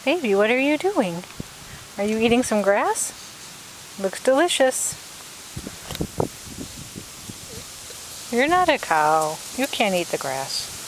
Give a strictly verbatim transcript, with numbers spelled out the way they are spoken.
Baby, what are you doing? Are you eating some grass? Looks delicious. You're not a cow. You can't eat the grass.